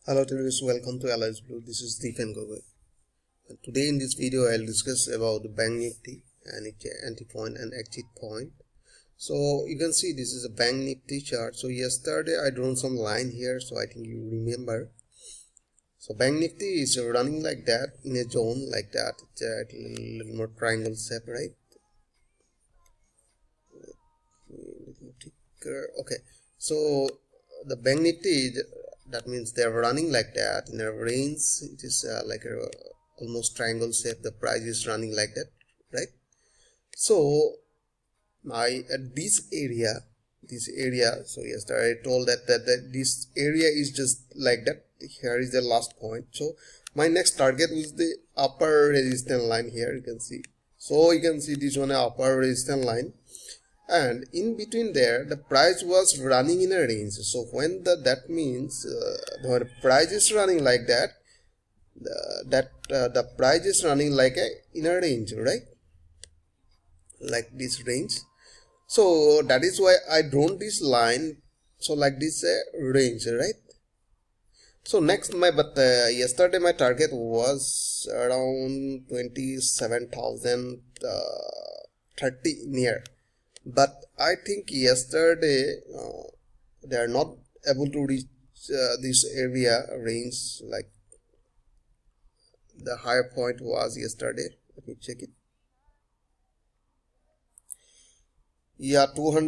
Hello traders, welcome to Aliceblue. This is Deepan Gogoi. And today in this video I'll discuss about the Bank Nifty and its entry point and exit point. So you can see this is a Bank Nifty chart. So yesterday I drawn some line here, so I think you remember. So Bank Nifty is running like that in a zone like that. It's a little more triangle shape, right? Okay, so the Bank Nifty, that means they're running like that in a range. It is like a almost triangle shape. The price is running like that, right? So at this area, so yesterday I told that this area is just like that. Here is the last point. So my next target was the upper resistance line here. You can see. So you can see this one, upper resistance line. And in between there the price was running in a range. So when that means the price is running like that, the price is running like in a range, right? Like this range. So that is why I drawn this line. So like this range, right? So next yesterday my target was around 27,030 near. But I think yesterday they are not able to reach this area range. Like the higher point was yesterday. Let me check it. Yeah,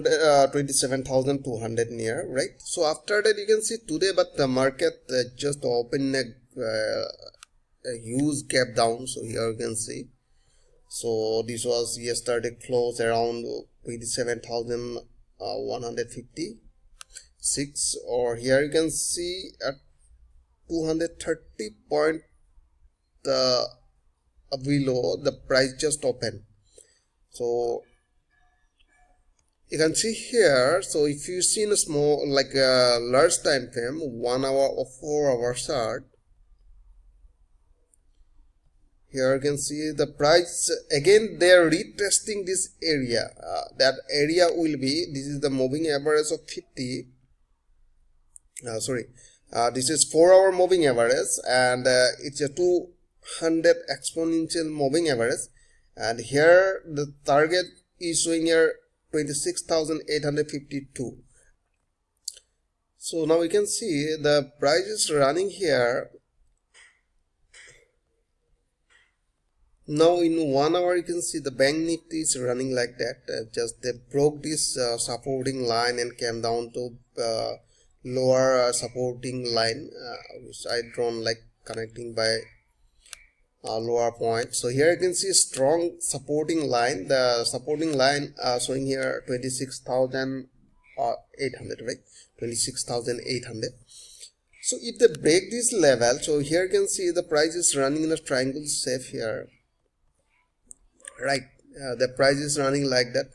27,200 near, right? So after that you can see today, but the market just opened a huge gap down. So here you can see. So this was yesterday close around 27,156, or here you can see at 230 point below the price just opened. So you can see here. So if you see in a small, like a large time frame, 1 hour or 4 hour chart, here you can see the price again. They are retesting this area. That area will be, this is the moving average of 50. This is 4 hour moving average, and it's a 200 exponential moving average. And here the target is showing here 26,852. So now we can see the price is running here. Now in 1 hour you can see the Bank Nifty is running like that. Just they broke this supporting line and came down to lower supporting line, which I drawn like connecting by lower point. So here you can see strong supporting line. The supporting line showing here 26,800, right? 26,800. So if they break this level, so here you can see the price is running in a triangle shape here, right? The price is running like that,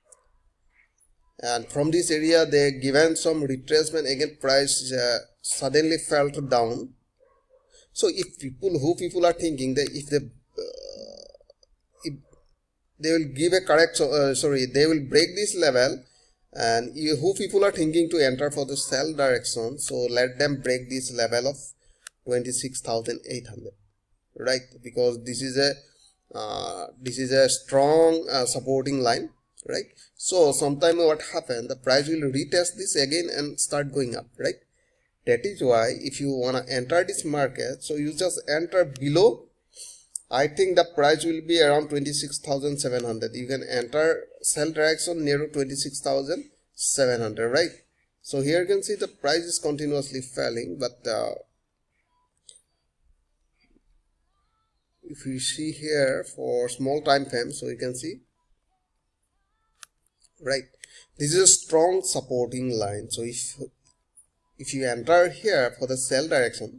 and from this area they given some retracement. Again price suddenly fell down. So if people are thinking that if they will give a correct, they will break this level, and people are thinking to enter for the sell direction, so let them break this level of 26,800, right? Because this is a strong supporting line, right? So sometime what happened, the price will retest this again and start going up, right? That is why if you want to enter this market, so you just enter below. I think the price will be around 26,700. You can enter sell direction near 26,700, right? So here you can see the price is continuously falling, but if you see here for small time frame, so you can see, right, this is a strong supporting line. So if you enter here for the sell direction,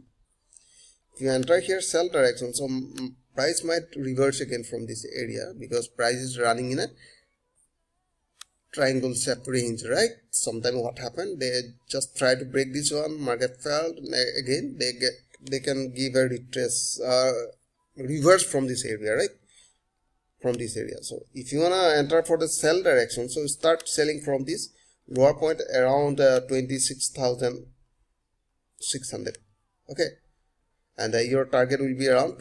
so price might reverse again from this area, because price is running in a triangle shape range, right? Sometime what happened, they just try to break this one, market fell again, they can give a reverse from this area, right? From this area. So if you wanna enter for the sell direction, so start selling from this lower point around 26,600, Okay, and your target will be around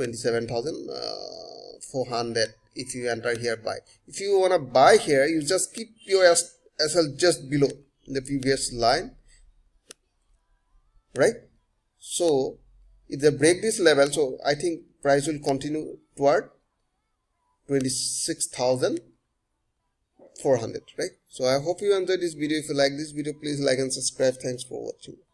27,400 if you enter here buy. If you want to buy here, you just keep your SL just below the previous line, right? So if they break this level, so I think price will continue toward 26,400, right? So I hope you enjoyed this video. If you like this video, please like and subscribe. Thanks for watching.